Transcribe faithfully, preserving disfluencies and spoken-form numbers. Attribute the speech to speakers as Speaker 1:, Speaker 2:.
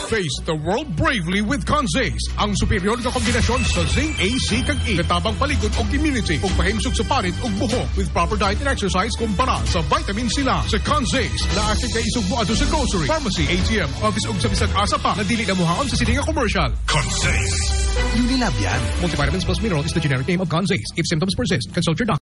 Speaker 1: Face the world bravely with Conzace, ang superior na kombinasyon sa zinc, A, C, kag E. Katabang paligod o immunity ug pahimsog sa parit ug buhok with proper diet and exercise kumpara sa vitamin sila. Sa Conzace, na-active kay isog mo ato sa grocery, pharmacy, A T M, office ug sa bisag asa pa na dili na muhaon sa sininga commercial.
Speaker 2: Conzace.
Speaker 3: Unilab yan.
Speaker 1: Multivitamins plus mineral is the generic name of Conzace. If symptoms persist, consult your doctor.